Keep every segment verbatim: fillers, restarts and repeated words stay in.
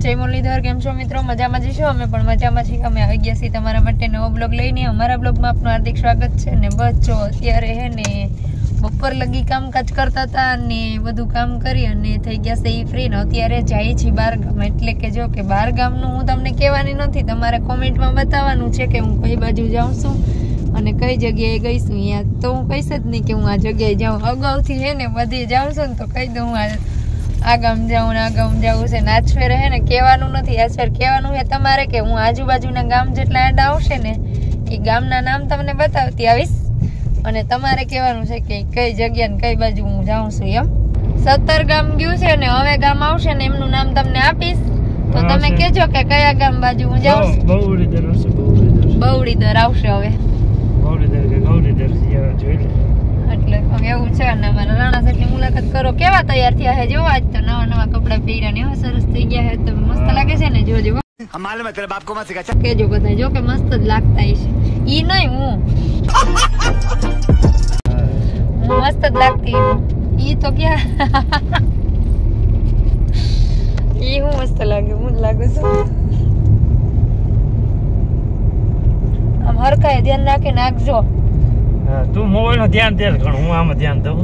જય મુરલીધર, કેમ છો મિત્રો? મજામાં જ છો? અમે પણ મજામાં છીએ. અમે આવી ગયા છીએ તમારા માટે નવો બ્લોગ લઈને. અમારા બ્લોગમાં આપનું હાર્દિક સ્વાગત છે. ને બસ જો અત્યારે હે ને બપોર લગી કામકાજ કરતા હતા અને બધું કામ કરી અને થઈ ગયા છે એ ફ્રી ને અત્યારે જાય છે બારગામ. એટલે કે જો કે બારગામનું હું તમને કહેવાની નથી, તમારે કોમેન્ટમાં બતાવવાનું છે કે હું કઈ બાજુ જાઉં છું અને કઈ જગ્યાએ ગઈ છું. અહીંયા તો હું કહીશ જ નહીં કે હું આ જગ્યાએ જાઉં. અગાઉથી હે ને બધી જાઉં છું ને તો કહી દઉં આ આ ગામ જાઉં ને આ ગામ જાઉં છે ને. આજ ફેર હે ને કહેવાનું નથી, આજ ફેર કહેવાનું છે તમારે કે હું આજુબાજુના ગામ જેટલા આડા આવશે ને એ ગામના નામ તમને બતાવતી આવીશ અને તમારે કહેવાનું છે કે કઈ જગ્યા ને કઈ બાજુ હું જાઉં છું. એમ સત્તર ગામ ગયું છે ને હવે ગામ આવશે ને એમનું નામ તમને આપીશ તો તમે કહેજો કે કયા ગામ બાજુ હું જાઉં છું. બહુડીદર આવશે, બહુડીદર બહુડીદર આવશે હવે બહુડીદર કે ગૌરીદર જોઈ લે. એટલે હવે એવું છે અને અમારા રાણા સાહેબની મુલાકાત કરો. કેવા તૈયાર થયા છે જો, આજ તો નવા નવા કપડા પહેર્યા ને એવા સરસ થઈ ગયા છે. તો મસ્ત લાગે છે ને, જોજો માલુમ હે તેરે બાપ કો મત સિખા. કેજો બધા જો કે મસ્ત જ લાગતા હશે. ઈ નહીં હું હું મસ્ત જ લાગતી. ઈ તો ક્યાં ઈ હું મસ્ત લાગે, હું જ લાગુ છું. આમ હરખાએ ધ્યાન રાખી નાખજો. તું મોબાઈલ માં ધ્યાન દે, હું આમાં ધ્યાન દઉં.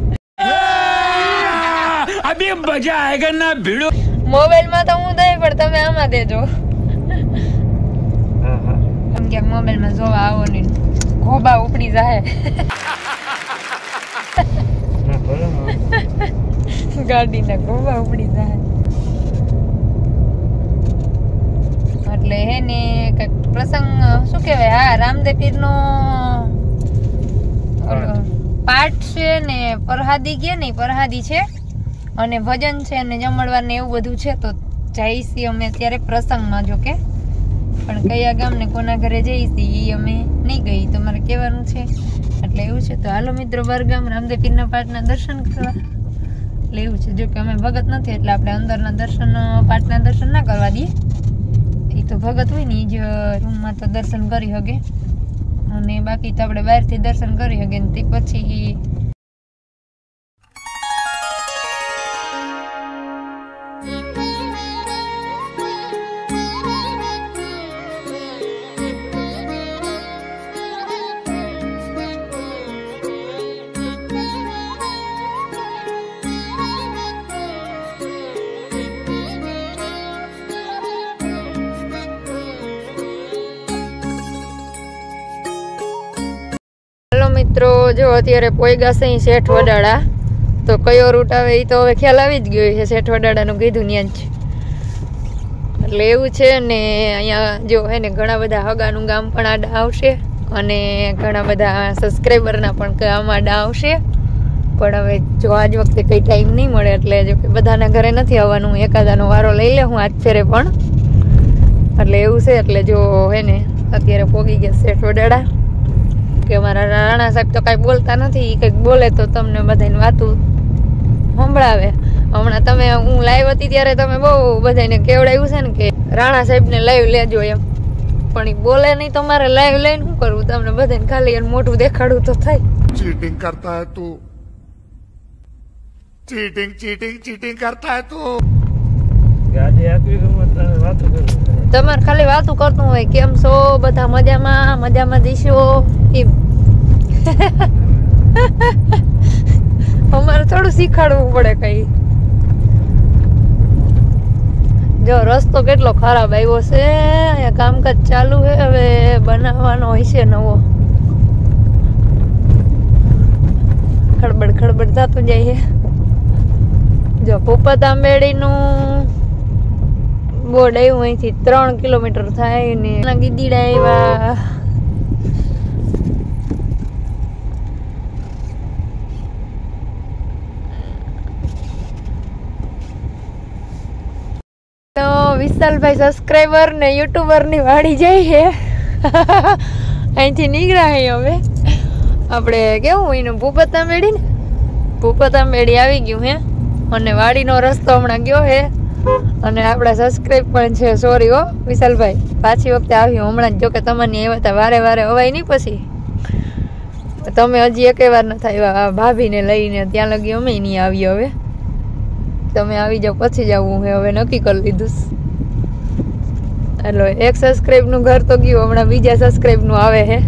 અભી મજા આયેગા ના ભીડો. મોબાઈલ માં તો હું દઈ પણ તમે આમાં દેજો. એમ કે મોબાઈલ માં જોવા આવો ને ખોબા ઉપડી જાય. ગાડી ના ખોબા ઉપડી જાય એટલે હે ને કઈક પ્રસંગ શું કેવાય, હા રામદેવ પીર નો પાઠ છે ને પરહાદી કે નહીં પરહાદી છે અને ભજન છે અને જમણવાર ને એવું બધું છે. તો જઈશી અમે અત્યારે પ્રસંગમાં. જો કે પણ કયા ગામ ને કોના ઘરે જઈશી એ અમે નહીં ગઈ, તમારે કહેવાનું છે. એટલે એવું છે. તો હાલો મિત્રો બારગામ રામદેવ પીરના પાઠના દર્શન કરવા. એટલે એવું છે. જો કે અમે ભગત નથી એટલે આપણે અંદરના દર્શન પાઠના દર્શન ના કરવા દઈએ. એ તો ભગત હોય ને એ જ રૂમમાં તો દર્શન કરી શકે અને બાકી તો આપણે બહારથી દર્શન કરી શકીએ ને તે પછી મિત્રો જો અત્યારે પોઈગા છે શેઠ વડાળા. તો કયો રૂટ આવે એ તો હવે ખ્યાલ આવી જ ગયો છે. શેઠ વડાળાનું કીધું ત્યાં જ. એટલે એવું છે ને અહીંયા જો હે ને ઘણા બધા હગાનું ગામ પણ આડા આવશે અને ઘણા બધા સબસ્ક્રાઈબરના પણ ગામ આડા આવશે. પણ હવે જો આજ વખતે કંઈ ટાઈમ નહીં મળે એટલે જો કે બધાના ઘરે નથી આવવાનું, એકાદાનો વારો લઈ લે હું આજ ફેરે પણ. એટલે એવું છે. એટલે જો હે ને અત્યારે પોગી ગયા શેઠ વડાળા કે અમારા રાણા સાહેબ તો કાંઈ બોલતા નથી, કંઈક બોલે તો તમને બધાને વાતું સંભળાવે. હમણાં તમે હું લાઈવ હતી ત્યારે તમે બહુ બધાને કેવડાવ્યું છે ને કે રાણા સાહેબને લાઈવ લેજો એમ, પણ એ બોલે નહીં. તમારે લાઈવ લઈને શું કરવું? તમને બધાને ખાલી એનું મોઢું દેખાડવું તો થાય. चीटिंग करता है तू, चीटिंग चीटिंग चीटिंग करता है तू. ગાડી આપી કે વાતો કરું. તમારે ખાલી વાતું કરતું હોય કેમ છો બધા મજામાં મજામાં જઈશો એમ. અમારે થોડું શીખવાડવું પડે કઈ. જો રસ્તો કેટલો ખરાબ આવ્યો છે, અહીંયા કામકાજ ચાલુ છે, હવે બનાવવાનો હોય છે નવો. ખડબડ ખડબડ થતું જાય છે. જો ભૂપત આંબેડી નું બોર્ડ આવ્યું અહીંથી ત્રણ કિલોમીટર થાય ને ગીદીડા આવ્યા. તો વિશાલભાઈ સબસ્ક્રાઈબર ને યુટ્યુબર ની વાડી જાય છે. અહીંથી નીકળ્યા છે હવે આપણે કેવું એનું ભૂપત આંબેડી ને ભૂપત આંબેડી આવી ગયું હે અને વાડીનો રસ્તો હમણાં ગયો હે અને આપણા સબસ્ક્રાઈબ પણ છે. સોરી હો વિશાલભાઈ, પાછી વખતે આવ્યું હમણાં જ. જો કે તમને આવ્યા હતા વારે વારે અવાય નહીં, પછી તમે હજી એકે વાર ન થાય ભાભીને લઈને ત્યાં લગી અમે નહીં આવીએ. હવે તમે આવી જાઓ પછી જ આવવું હે, હવે નક્કી કરી લીધું. એટલે એક સબસ્ક્રાઇબ નું ઘર તો ગયું, હમણાં બીજા સબસ્ક્રાઇબ નું આવે છે.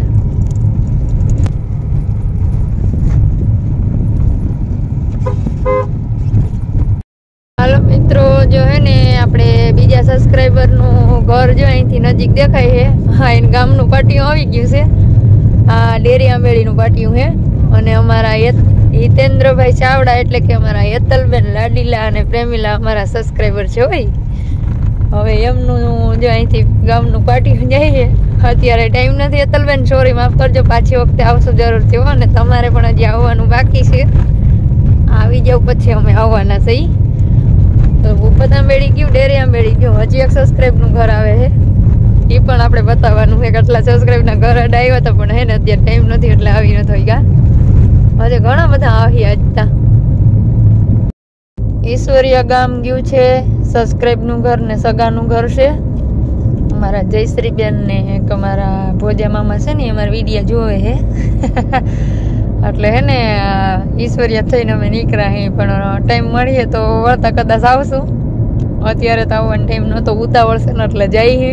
હાલો મિત્રો, જો હે ને આપણે બીજા સબસ્ક્રાઇબર નું ઘર જો અહીંથી નજીક દેખાય છે. હા, એને ગામનું પાટિયું આવી ગયું છે. આ ડેરી આંબેડી નું પાટિયું છે. અને અમારા હિતેન્દ્રભાઈ ચાવડા એટલે કે અમારા હેતલબેન લાડીલા અને પ્રેમીલા અમારા સબસ્ક્રાઇબર છે. હોય હવે એમનું જો અહીંથી ગામનું પાટિયું જાય છે. અત્યારે ટાઈમ નથી હેતલબેન, સોરી માફ કરજો, પાછી વખતે આવશું જરૂરથી હો. અને તમારે પણ હજી આવવાનું બાકી છે. આવી જાવ પછી અમે આવવાના છીએ. તો ભૂપત આંબેડી ગયું, ડેરી આંબેડી ગયું, હજી એક સબસ્ક્રાઇબ નું ઘર આવે છે. એ પણ આપણે બતાવવાનું છે. કેટલા સબસ્ક્રાઇબ ના ઘર આવ્યા હતા પણ હે ને અત્યારે ટાઈમ નથી એટલે આવી નથી ગયા. હજે ઘણા બધા આવી આજતા. ઈશ્વરીય ગામ ગયું છે. સબસ્ક્રાઇબ નું ઘર ને સગા નું ઘર છે. અમારા જયશ્રીબેન ને એક અમારા ભોજા મામા છે ને અમારા વિડીયો જોવે છે. એટલે હે ને ઈશ્વરીય થઈને અમે નીકળ્યા હે. પણ ટાઈમ મળીએ તો વળતા કદાચ આવશું. અત્યારે તો આવવાનો ટાઈમ નહોતો, ઉતાવળ છે ને એટલે જઈએ.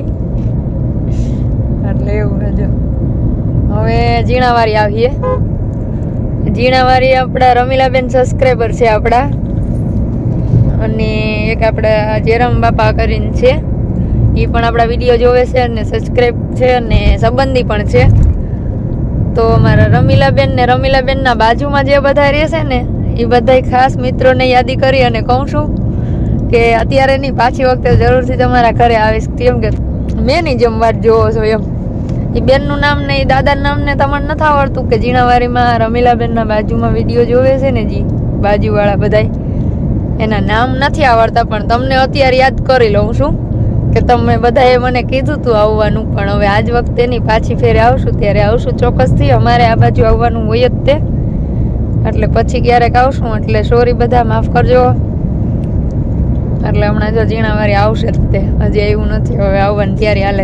એટલે એવું જો હવે જીણાવારી આવીએ. જીણાવારી આપણા રમીલાબેન સબસ્ક્રાઈબર છે આપણા. અને એક આપણા જેરામ બાપા કરીને છે, એ પણ આપણા વિડીયો જોવે છે અને સબસ્ક્રાઈબ છે અને સંબંધી પણ છે. તો અમારા રમીલાબેન ને રમીલાબેનના બાજુમાં જે બધા રહે છે ને એ બધા ખાસ મિત્રોને યાદી કરી અને કહું છું કે અત્યારે નહીં, પાછી વખતે જરૂરથી તમારા ઘરે આવીશ. કેમ કે મેં નહીં જેમ વાત જોવો છો એમ. એ બેનનું નામ ને એ દાદાનું નામ ને તમને નથી આવડતું કે જીણાવારીમાં રમીલાબેનના બાજુમાં વિડીયો જોવે છે ને જી બાજુવાળા બધા, એના નામ નથી આવડતા. પણ તમને અત્યારે યાદ કરી લઉં છું કે તમે બધાએ મને કીધું તું આવવાનું. પણ હવે આજ વખતે નહીં, પાછી ફેરે આવશું ત્યારે આવશું ચોક્કસથી. અમારે આ બાજુ આવવાનું હોય જ તે, એટલે પછી ક્યારેક આવશું. એટલે સોરી બધા, માફ કરજો. એટલે હમણાં જો જીણાવારી આવશે જ તે, હજી આવ્યું નથી. હવે આવવાનું ત્યારે હાલે.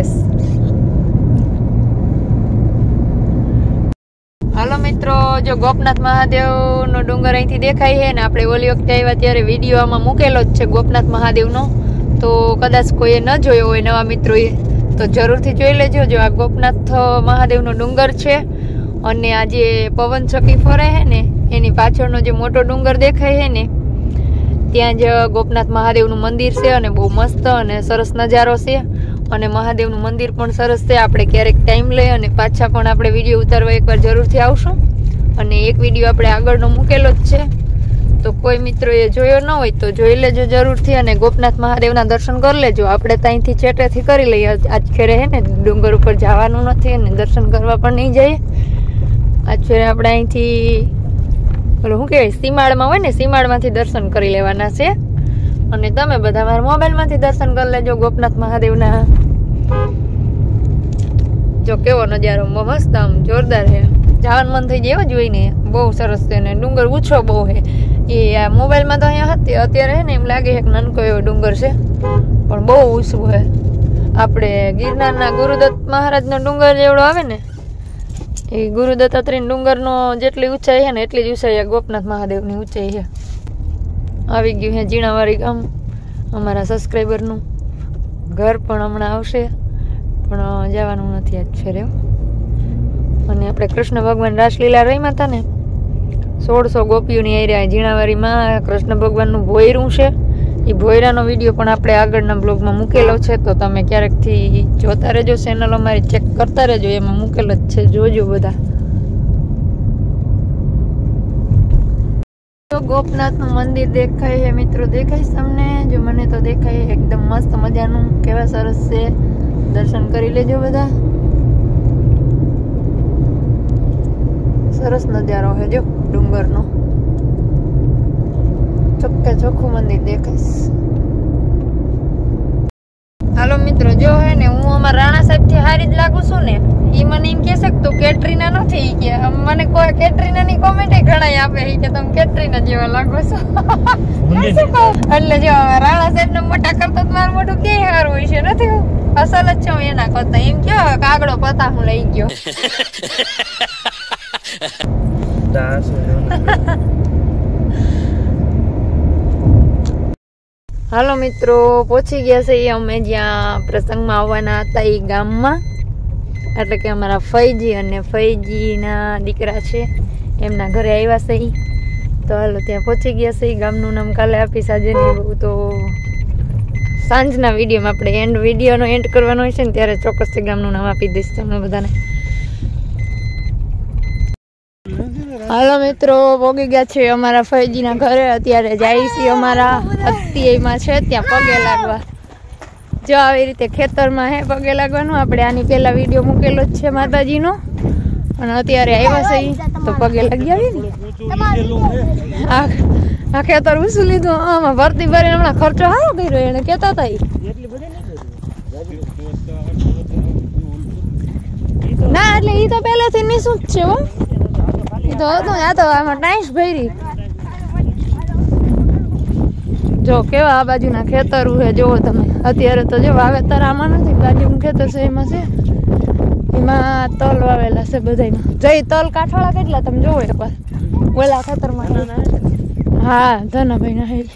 હાલો મિત્રો, જો ગોપનાથ મહાદેવ નો ડુંગર અહીંથી દેખાય છે ને આપણે ઓલી વખતે આવ્યા ત્યારે વિડીયો આમાં મૂકેલો જ છે ગોપનાથ મહાદેવનો. તો કદાચ કોઈએ ન જોયો હોય નવા મિત્રોએ તો જરૂરથી જોઈ લેજો. જો આ ગોપનાથ મહાદેવનો ડુંગર છે અને આ જે પવન ચક્કી ફરે છે ને એની પાછળનો જે મોટો ડુંગર દેખાય છે ને ત્યાં જ ગોપનાથ મહાદેવનું મંદિર છે. અને બહુ મસ્ત અને સરસ નજારો છે. અને મહાદેવનું મંદિર પણ સરસ છે. આપણે ક્યારેક ટાઈમ લઈ અને પાછા પણ આપણે વિડીયો ઉતારવા એકવાર જરૂરથી આવશું. અને એક વિડીયો આપણે આગળનો મૂકેલો જ છે, તો કોઈ મિત્રો એ જોયો ન હોય તો જોઈ લેજો જરૂરથી. અને ગોપનાથ મહાદેવના દર્શન કરી લેજો. આપણે ત્યાંથી છેટેથી કરી લઈએ. આજ ફેરે હે ને ડુંગર ઉપર જવાનું નથી અને દર્શન કરવા પણ નહીં જઈએ. આજ ફેરે આપણે અહીંથી ઓલું શું કહેવાય સીમાડમાં હોય ને, સીમાડમાંથી દર્શન કરી લેવાના છે. અને તમે બધા મારા મોબાઈલમાંથી દર્શન કરી લેજો ગોપનાથ મહાદેવના. જો કેવો નજારો મસ્ત આમ જોરદાર છે. જવાનું મન થઈ જાય જોઈને, બહુ સરસ છે. ને ડુંગર ઊંચો બહુ છે. એ આ મોબાઈલમાં તો અહીંયા હતી, અત્યારે હે ને એમ લાગે છે કે નાનકો એવો ડુંગર છે પણ બહુ ઊંચું છે. આપણે ગિરનારના ગુરુદત્ત મહારાજનો ડુંગર જેવડો આવે ને એ ગુરુદત્તાત્રેય ડુંગરનો જેટલી ઊંચાઈ છે ને એટલી જ ઊંચાઈ ગોપનાથ મહાદેવની ઊંચાઈ છે. આવી ગયું છે જીણાવારી ગામ. અમારા સબસ્ક્રાઈબરનું ઘર પણ હમણાં આવશે પણ જવાનું નથી આજ ફેરે. અને આપણે કૃષ્ણ ભગવાન રાસલીલા રમ્યા હતા ને સોળસો ગોપીઓની આયરા જીણાવારીમાં કૃષ્ણ ભગવાનનું ભોયરું છે. એ ભોયરાનો વિડીયો પણ આપણે આગળના બ્લોગમાં મૂકેલો છે, તો તમે ક્યારેકથી જોતા રહેજો. ચેનલ અમારી ચેક કરતા રહેજો, એમાં મૂકેલો જ છે, જોજો બધા. ગોપનાથનું મંદિર દેખાય છે મિત્રો, દેખાય તમને? જો મને તો દેખાય એકદમ મસ્ત મજાનું. કેવા સરસ છે, દર્શન કરી લેજો બધા. સરસ નજારો છે જો ડુંગરનો. ચોખ્ખે ચોખ્ખું મંદિર દેખાય. હાલો મિત્રો, જો હે ને હું અમારા રાણા સાહેબ થી હારી જ લાગુ છું ને, ઈ મને એમ કહેશે કે તું કેટરીના નથી. કે મને કોઈ કેટરીના ની કોમેન્ટ ઘણા આપે કે તમે કેટરીના જેવા લાગો છો. એટલે જો રાણા સાહેબ ને મોટા કરતા મારું મોટું કે હારું હોય છે, નથી અસલ જ છે એના કરતા. એમ કયો કાગડો પતા હું લઈ ગયો. હાલો મિત્રો, પહોંચી ગયા છે અમે જ્યાં પ્રસંગમાં આવવાના હતા એ ગામમાં. એટલે કે અમારા ફઈજી અને ફઈજીના દીકરા છે એમના ઘરે આવ્યા છે ઈ. તો હાલો ત્યાં પહોંચી ગયા છે. ગામનું નામ કાલે આપીશ, આજે નહીં બહુ. તો સાંજના વિડીયોમાં આપણે એન્ડ વિડીયોનો એન્ડ કરવાનો હોય છે ને ત્યારે ચોક્કસથી ગામનું નામ આપી દઈશ તમને બધાને. હાલો મિત્રો, પોગી ગયા છે અમારા ફઈજીના ઘરે. અત્યારે જાય છે અમારા અત્યારમાં છે ત્યાં પગે લાગવા. જો આવી રીતે ખેતરમાં હે પગે લાગવાનું. આપણે આની પહેલા વિડીયો મૂકેલો જ છે માતાજીનો, અને અત્યારે આવ્યા છે તો પગે લાગી આવી ને. આ આ ખેતર ઉસું લીધું. આમાં ભરતી ભરીને હમણાં ખર્ચો સારો કર્યો એને કહેતા હતા. ના એટલે એ તો પહેલાથી નિશુત છે હો. તો હતો આ તો આમાં ટાઈસ ભરી. જો કેવા આ બાજુના ખેતર છે જોવો તમે. અત્યારે તો જો વાવેતર આમાં નથી, બાજુનું ખેતર છે એમાં છે. એમાં તલ વાવેલા છે બધામાં. જઈ તલ કાઠવાળા કેટલા તમે જોવો એકવાર ઓલા ખેતરમાં. હા ધનાભાઈ ના હે.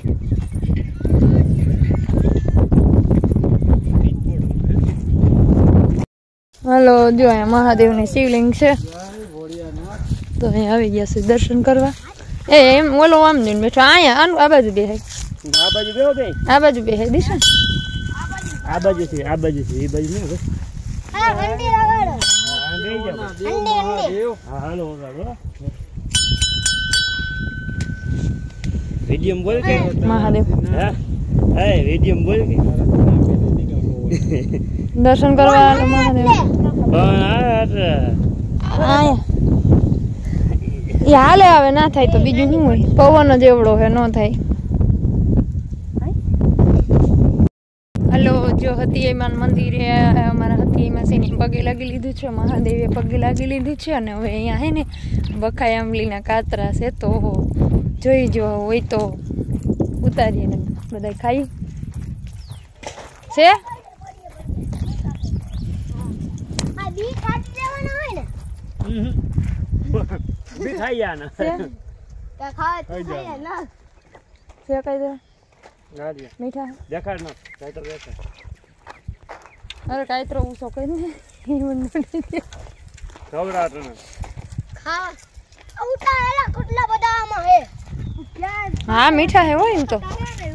હાલો જો અહીંયા મહાદેવની શિવલિંગ છે તો અહીંયા આવી ગયા છે દર્શન કરવા. એ એમ ઓલો આમ જઈને બેઠો. અહીંયા આ બાજુ બેહાય. આ બાજુ બેહો બે. આ બાજુ બેહાય દીશો. આ બાજુ છે, આ બાજુ છે, એ બાજુ નહીં હવે. હા ઘંટી લગાડો. હા બેહી જાવ. ઘંટી ઘંટી. હા હાલો હાલો. વિડિયમ બોલ કે મહાદેવ હા એ વિડિયમ બોલ કે દર્શન કરવા હાલો મહાદેવ. પણ આ આયા એ હાલે આવે ના થાય તો બીજું શું હોય. પવન જ એવડો હે ન થાય. હલો જો હતીયમાન મંદિરે અમારા હતીયમાસીને પગે લાગી લીધું છે. મહાદેવે પગે લાગી લીધું છે. અને હવે અહીંયા હે ને બખાઈ આંબલીના કાતરા છે તો જોઈ જો હોય તો ઉતારીએ ને બધા ખાઈ છે. આ બી કાઢી દેવાનો હોય ને. બી ખાઈ જા ના છે કે ખાવ તો ખાય ના. છે કઈ દે ગાડી મીઠા. દેખાડ ના કાઈ તો દેખાડ. અરે કાતરો ઊંચો કરીને ખવડાટ ને ખા ઉતારેલા કેટલા બધા આમાં હે. હા મીઠા હે હોય ને તો.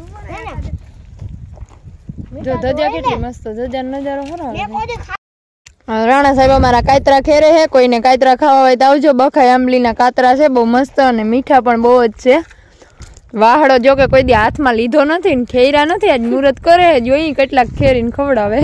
જો ધજા કેટલી મસ્ત. ધજાનો નજારો ખરો આવે. રાણા સાહેબ અમારા કાતરા ખેરે હે. કોઈને કાતરા ખાવા હોય તો આવજો. બખાઈ આંબલીના કાતરા છે બહુ મસ્ત અને મીઠા પણ બહુ જ છે. વાહડો જો કે કોઈ દી હાથમાં લીધો નથી ને ખેરા નથી. આજ મુહૂર્ત કરે જોઈ કેટલાક ખેરીને ખવડાવે.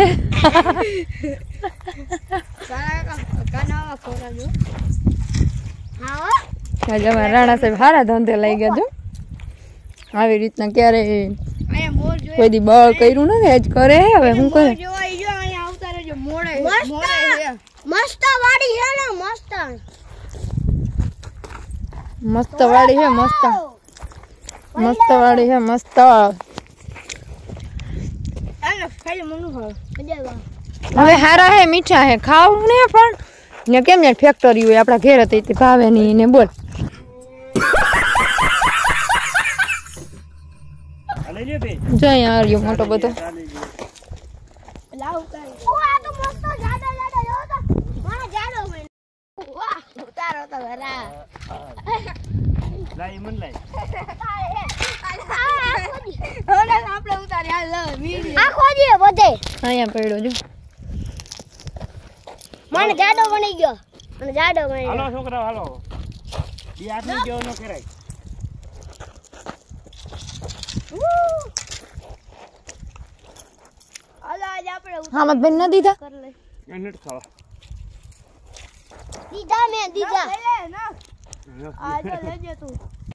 આજે અમારા રાણા સાહેબ સારા ધંધે લઈ ગયા. જો આવી રીતના ક્યારે કોઈ દી બળ કર્યું નથી, આજ કરે. હવે શું કરે મસ્ત વાડી છે ને. મસ્ત મસ્ત વાડી છે. મસ્ત મસ્ત વાડી છે. મસ્ત. હવે હારા હે મીઠા હે ખાવું ને. પણ ને કેમ ને ફેક્ટરી હોય આપણા ઘેર હતી તે ભાવે નહીં ને. બોલ લઈ લે બે. જો અહીંયા આવ્યો મોટો બધો. લાવ કર. ઓ આ તો મસ્ત જાડો જાડો જો તો. મારા જાડો મે. વાહ ઉતારો તો વરા. લાઈ મન લાઈ. ઓલા આપણે ઉતારી હાલ વીડિયો. આ ખોજીએ બધે. અહીંયા પડ્યો જો. મને જાડો બની ગયો. મને જાડો બની હાલો ગયો. છોકરા હાલો. ઈ આદમી જેવો ન કરાય. હાલો આજ આપણે હા મત બેન ન દીધા. ઉતાર લે. નટ ખાવા. દીધા મે દીધા. હા. આ જો લેજે તું.